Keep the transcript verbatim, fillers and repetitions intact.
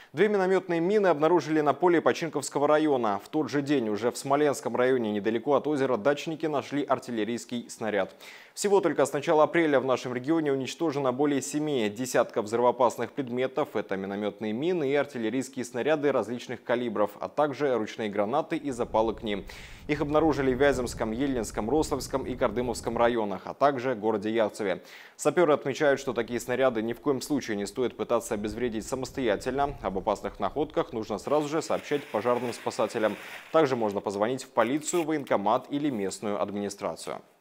Две минометные мины обнаружили на поле Починковского района. В тот же день уже в Смоленском районе, недалеко от озера Дачники, нашли артиллерийский снаряд. Всего только с начала апреля в нашем регионе уничтожено более семи десятков взрывоопасных предметов. Это минометные мины и артиллерийские снаряды различных калибров, а также ручные гранаты и запалы к ним. Их обнаружили в Вяземском, Ельнинском, Рославском и Кардымовском районах, а также в городе Ярцеве. Саперы отмечают, что такие снаряды ни в коем случае не стоит пытаться обезвредить самостоятельно. Об опасных находках нужно сразу же сообщать пожарным спасателям. Также можно позвонить в полицию, военкомат или местную администрацию.